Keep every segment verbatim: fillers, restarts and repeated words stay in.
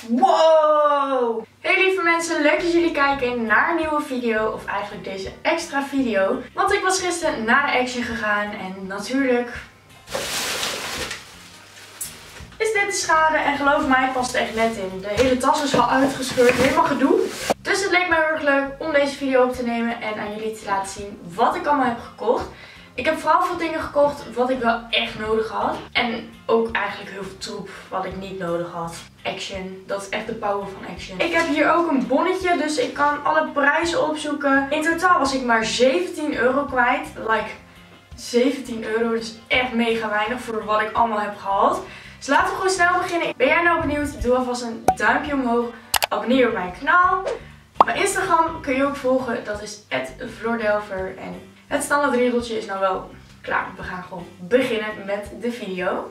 Wow! Hey lieve mensen, leuk dat jullie kijken naar een nieuwe video. Of eigenlijk deze extra video. Want ik was gisteren naar de Action gegaan. En natuurlijk is dit de schade. En geloof mij, past er echt net in. De hele tas is al uitgescheurd. Helemaal gedoe. Dus het leek mij heel erg leuk om deze video op te nemen. En aan jullie te laten zien wat ik allemaal heb gekocht. Ik heb vooral veel dingen gekocht wat ik wel echt nodig had. En ook eigenlijk heel veel troep wat ik niet nodig had. Action, dat is echt de power van Action. Ik heb hier ook een bonnetje, dus ik kan alle prijzen opzoeken. In totaal was ik maar zeventien euro kwijt. Like, zeventien euro, dus echt mega weinig voor wat ik allemaal heb gehad. Dus laten we gewoon snel beginnen. Ben jij nou benieuwd? Doe alvast een duimpje omhoog. Abonneer op mijn kanaal. Mijn Instagram kun je ook volgen, dat is at floordelver. En het standaard regeltje is nou wel klaar. We gaan gewoon beginnen met de video.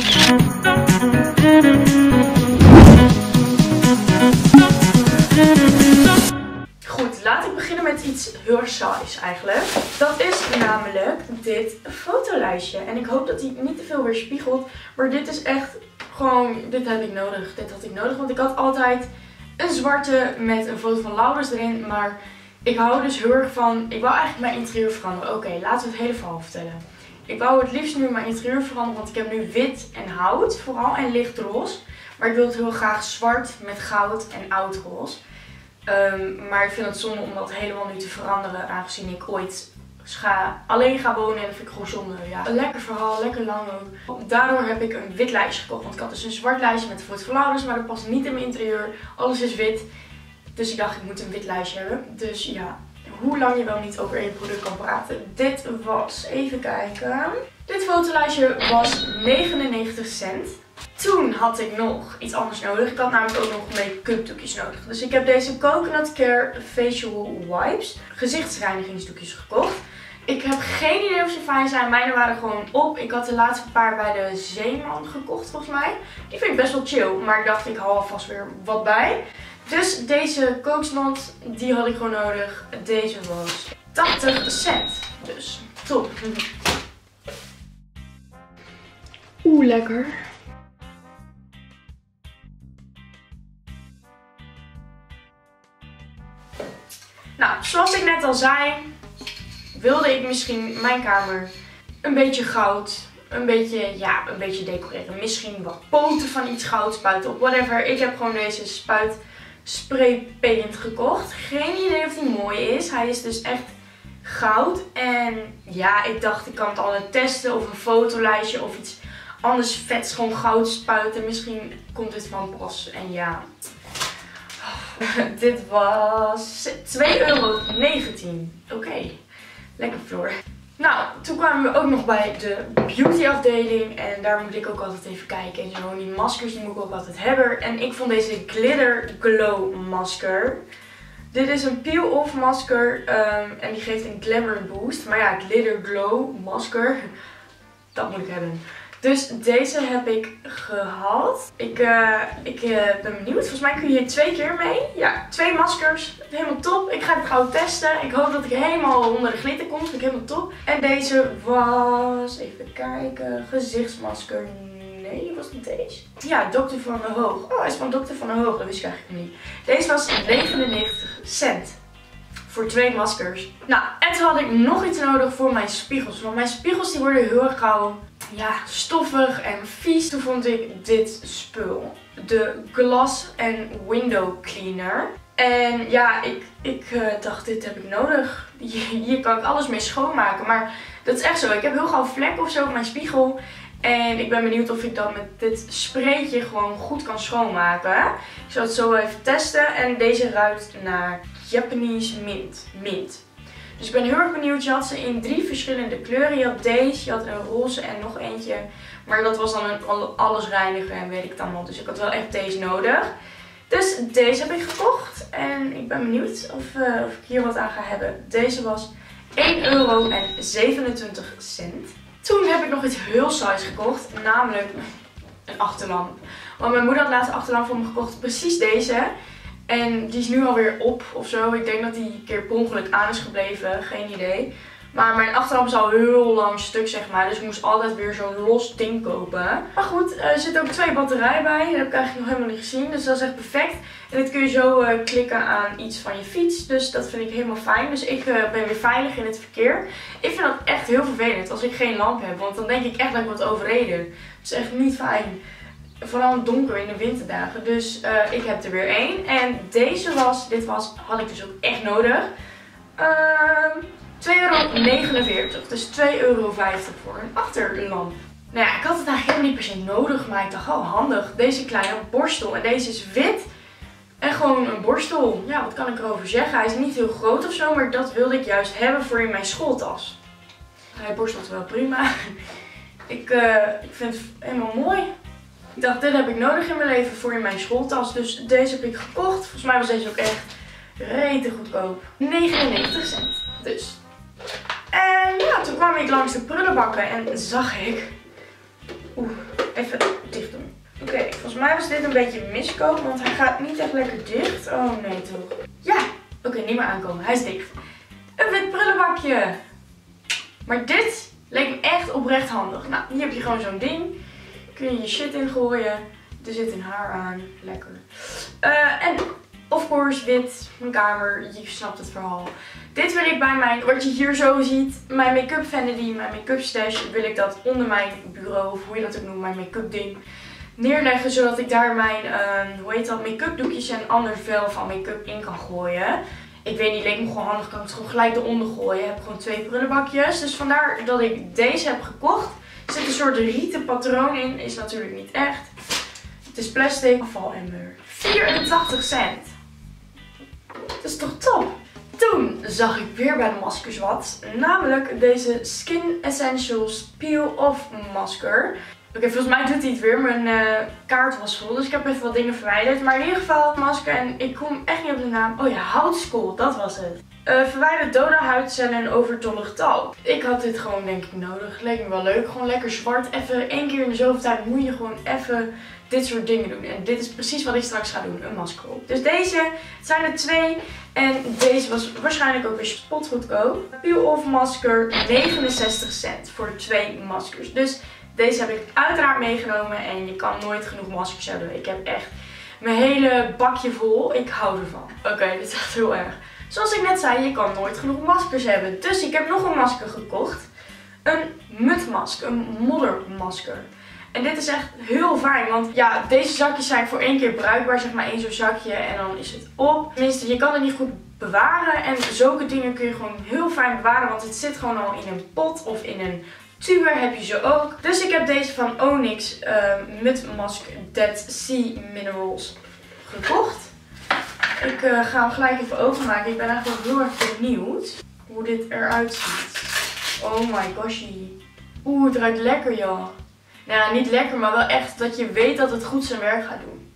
Goed, laat ik beginnen met iets heel saais eigenlijk. Dat is namelijk dit fotolijstje. En ik hoop dat hij niet te veel weerspiegelt. Maar dit is echt gewoon, dit heb ik nodig. Dit had ik nodig, want ik had altijd een zwarte met een foto van Laurens erin. Maar ik hou dus heel erg van, ik wou eigenlijk mijn interieur veranderen. Oké, okay, laten we het hele verhaal vertellen. Ik wou het liefst nu mijn interieur veranderen, want ik heb nu wit en hout vooral en lichtroze. Maar ik wil het heel graag zwart met goud en oudroze. Um, maar ik vind het zonde om dat helemaal nu te veranderen, aangezien ik ooit ga, alleen ga wonen en dat vind ik gewoon zonde. Ja. Een lekker verhaal, lekker lang ook. Daardoor heb ik een wit lijstje gekocht, want ik had dus een zwart lijstje met de foto van Laurens, maar dat past niet in mijn interieur. Alles is wit. Dus ik dacht, ik moet een wit lijstje hebben. Dus ja, hoe lang je wel niet over één product kan praten. Dit was, even kijken. Dit fotolijstje was negenennegentig cent. Toen had ik nog iets anders nodig. Ik had namelijk ook nog make-up doekjes nodig. Dus ik heb deze Coconut Care Facial Wipes, gezichtsreinigingsdoekjes gekocht. Ik heb geen idee of ze fijn zijn. Mijne waren gewoon op. Ik had de laatste paar bij de Zeeman gekocht volgens mij. Die vind ik best wel chill. Maar ik dacht, ik haal alvast weer wat bij. Dus deze Coconut, die had ik gewoon nodig. Deze was tachtig cent. Dus top. Oeh, lekker. Nou, zoals ik net al zei, wilde ik misschien mijn kamer een beetje goud, een beetje, ja, een beetje decoreren. Misschien wat poten van iets goud spuiten op, whatever. Ik heb gewoon deze spuit spray paint gekocht. Geen idee of die mooi is. Hij is dus echt goud. En ja, ik dacht ik kan het altijd testen of een fotolijstje of iets anders vets, gewoon goud spuiten. Misschien komt dit van pas. En ja, dit was twee euro negentien. Oké, okay. Lekker Floor. Nou, toen kwamen we ook nog bij de beauty afdeling. En daar moet ik ook altijd even kijken. En zo, die maskers die moet ik ook altijd hebben. En ik vond deze Glitter Glow masker. Dit is een peel-off masker. Um, en die geeft een glamour boost. Maar ja, Glitter Glow masker, dat moet ik hebben. Dus deze heb ik gehad. Ik, uh, ik uh, ben benieuwd. Volgens mij kun je hier twee keer mee. Ja, twee maskers. Helemaal top. Ik ga het gauw testen. Ik hoop dat ik helemaal onder de glitter kom. Vind ik helemaal top. En deze was, even kijken, gezichtsmasker. Nee, was het deze? Ja, dokter Van der Hoog. Oh, hij is van dokter Van der Hoog. Dat wist ik eigenlijk niet. Deze was negenennegentig cent. Voor twee maskers. Nou, en toen had ik nog iets nodig voor mijn spiegels. Want mijn spiegels die worden heel erg gauw, ja, stoffig en vies. Toen vond ik dit spul. De Glass and Window Cleaner. En ja, ik, ik uh, dacht, dit heb ik nodig. Hier, hier kan ik alles mee schoonmaken. Maar dat is echt zo. Ik heb heel gauw vlekken of zo op mijn spiegel. En ik ben benieuwd of ik dat met dit spraytje gewoon goed kan schoonmaken. Ik zal het zo even testen. En deze ruikt naar Japanese mint. mint. Dus ik ben heel erg benieuwd. Je had ze in drie verschillende kleuren. Je had deze, je had een roze en nog eentje. Maar dat was dan een allesreiniger en weet ik het allemaal. Dus ik had wel echt deze nodig. Dus deze heb ik gekocht. En ik ben benieuwd of, uh, of ik hier wat aan ga hebben. Deze was één euro zevenentwintig cent. Toen heb ik nog iets heel saais gekocht. Namelijk een achterlamp. Want mijn moeder had laatst een achterlamp voor me gekocht. Precies deze. En die is nu alweer op of zo. Ik denk dat die een keer per ongeluk aan is gebleven. Geen idee. Maar mijn achterlamp is al heel lang stuk, zeg maar. Dus ik moest altijd weer zo'n los ding kopen. Maar goed, er zitten ook twee batterijen bij. Dat heb ik eigenlijk nog helemaal niet gezien. Dus dat is echt perfect. En dit kun je zo uh, klikken aan iets van je fiets. Dus dat vind ik helemaal fijn. Dus ik uh, ben weer veilig in het verkeer. Ik vind dat echt heel vervelend als ik geen lamp heb. Want dan denk ik echt dat ik word overreden. Het is echt niet fijn. Vooral in het donker in de winterdagen. Dus uh, ik heb er weer één. En deze was, dit was, had ik dus ook echt nodig. Uh, twee euro negenenveertig. Dus twee euro vijftig voor een achterlamp. Nou ja, ik had het eigenlijk helemaal niet per se nodig. Maar ik dacht, oh handig. Deze kleine borstel. En deze is wit. En gewoon een borstel. Ja, wat kan ik erover zeggen? Hij is niet heel groot of zo. Maar dat wilde ik juist hebben voor in mijn schooltas. Hij borstelt wel prima. ik, uh, ik vind het helemaal mooi. Ik dacht, dit heb ik nodig in mijn leven voor in mijn schooltas. Dus deze heb ik gekocht. Volgens mij was deze ook echt rete goedkoop. negenennegentig cent. Dus. En ja, toen kwam ik langs de prullenbakken en zag ik... Oeh, even dicht doen. Oké, okay, volgens mij was dit een beetje miskoop, want hij gaat niet echt lekker dicht. Oh nee toch. Ja, oké, okay, niet meer aankomen. Hij is dicht. Een wit prullenbakje. Maar dit leek me echt oprecht handig. Nou, hier heb je gewoon zo'n ding. Kun je je shit in gooien. Er zit een haar aan. Lekker. Uh, en of course wit. Mijn kamer. Je snapt het verhaal. Dit wil ik bij mijn, wat je hier zo ziet, mijn make-up vanity, mijn make-up stash, wil ik dat onder mijn bureau, of hoe je dat ook noemt, mijn make-up ding, neerleggen. Zodat ik daar mijn, uh, hoe heet dat, make-up doekjes en ander vel van make-up in kan gooien. Ik weet niet, leek me gewoon handig, kan ik het gewoon gelijk eronder gooien. Ik heb gewoon twee prullenbakjes. Dus vandaar dat ik deze heb gekocht. Er zit een soort rieten patroon in. Is natuurlijk niet echt. Het is plastic. Afvalemmer. vierentachtig cent. Dat is toch top? Toen zag ik weer bij de maskers wat. Namelijk deze Skin Essentials Peel Off Masker. Oké, okay, volgens mij doet hij het weer. Mijn uh, kaart was vol, dus ik heb even wat dingen verwijderd. Maar in ieder geval masker en ik kom echt niet op de naam. Oh ja, houtskool, dat was het. Uh, verwijder dode huidcellen en overtollig talk. Ik had dit gewoon denk ik nodig. Leek me wel leuk. Gewoon lekker zwart. Even één keer in de zoveel tijd moet je gewoon even dit soort dingen doen. En dit is precies wat ik straks ga doen. Een masker op. Dus deze, het zijn er twee. En deze was waarschijnlijk ook weer spotgoedkoop. Peel Off Masker, negenenzestig cent voor twee maskers. Dus deze heb ik uiteraard meegenomen. En je kan nooit genoeg maskers hebben. Ik heb echt mijn hele bakje vol. Ik hou ervan. Oké, okay, dit is echt heel erg. Zoals ik net zei, je kan nooit genoeg maskers hebben. Dus ik heb nog een masker gekocht. Een mutmasker, een moddermasker. En dit is echt heel fijn, want ja, deze zakjes zijn voor één keer bruikbaar, zeg maar één zo'n zakje en dan is het op. Tenminste, je kan het niet goed bewaren en zulke dingen kun je gewoon heel fijn bewaren, want het zit gewoon al in een pot of in een tuber heb je ze ook. Dus ik heb deze van Onyx uh, Mutmask Dead Sea Minerals gekocht. Ik uh, ga hem gelijk even openmaken. Ik ben eigenlijk heel erg benieuwd hoe dit eruit ziet. Oh my goshie. Oeh, het ruikt lekker joh. Nou, niet lekker, maar wel echt dat je weet dat het goed zijn werk gaat doen.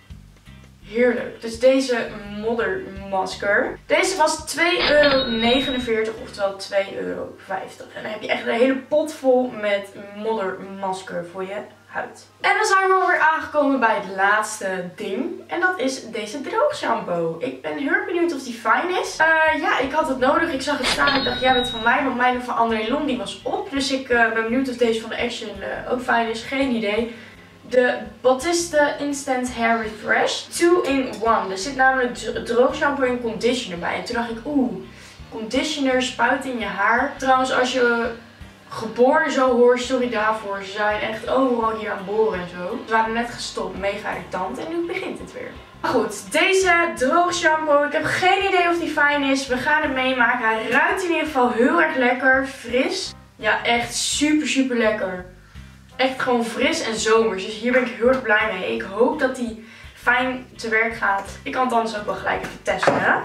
Heerlijk. Dus deze moddermasker. Deze was twee euro negenenveertig, oftewel twee euro vijftig. En dan heb je echt een hele pot vol met moddermasker voor je huid. En dan zijn we alweer aangekomen bij het laatste ding. En dat is deze droogshampoo. Ik ben heel erg benieuwd of die fijn is. Uh, ja, ik had het nodig. Ik zag het staan. Ik dacht, jij bent van mij. Want mijn van André Long die was op. Dus ik uh, ben benieuwd of deze van de Action uh, ook fijn is. Geen idee. De Batiste Instant Hair Refresh two in one. Er zit namelijk droogshampoo en conditioner bij. En toen dacht ik, oeh, conditioner spuit in je haar. Trouwens, als je geboren zo hoort, sorry daarvoor. Ze zijn echt overal hier aan boren en zo. We waren net gestopt, mega irritant. En nu begint het weer. Maar goed, deze droogshampoo. Ik heb geen idee of die fijn is. We gaan het meemaken. Hij ruikt in ieder geval heel erg lekker. Fris. Ja, echt super super lekker. Echt gewoon fris en zomers. Dus hier ben ik heel erg blij mee. Ik hoop dat die fijn te werk gaat. Ik kan het anders ook wel gelijk even testen. Hè?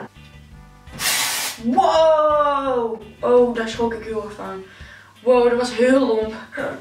Wow! Oh, daar schrok ik heel erg van. Wow, dat was heel lomp.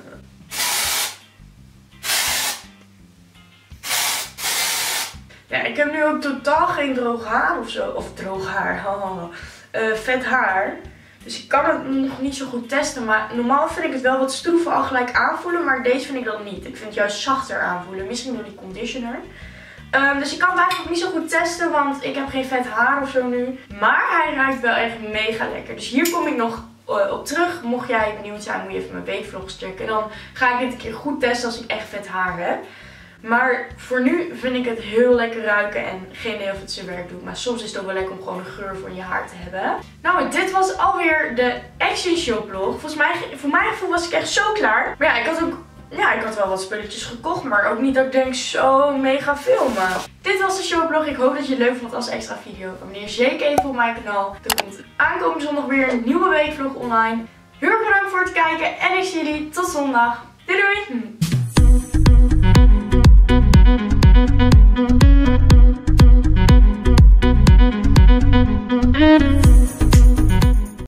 Ja, ik heb nu ook totaal geen droog haar of zo. Of droog haar. uh, vet haar. Dus ik kan het nog niet zo goed testen. Maar normaal vind ik het wel wat stroeven al gelijk aanvoelen. Maar deze vind ik dat niet. Ik vind het juist zachter aanvoelen. Misschien door die conditioner. Um, dus ik kan het eigenlijk niet zo goed testen. Want ik heb geen vet haar of zo nu. Maar hij ruikt wel echt mega lekker. Dus hier kom ik nog uh, op terug. Mocht jij benieuwd zijn, moet je even mijn weekvlogs checken. Dan ga ik dit een keer goed testen als ik echt vet haar heb. Maar voor nu vind ik het heel lekker ruiken en geen idee of het zijn werk doet. Maar soms is het ook wel lekker om gewoon een geur voor je haar te hebben. Nou, dit was alweer de Action Shop vlog. Volgens mij, voor mijn gevoel was ik echt zo klaar. Maar ja, ik had ook, ja, ik had wel wat spulletjes gekocht. Maar ook niet dat ik denk zo mega filmen. Dit was de showvlog. Ik hoop dat je het leuk vond als extra video. Abonneer zeker even op mijn kanaal. Er komt aankomende zondag weer een nieuwe weekvlog online. Heel erg bedankt voor het kijken. En ik zie jullie tot zondag. Doei doei!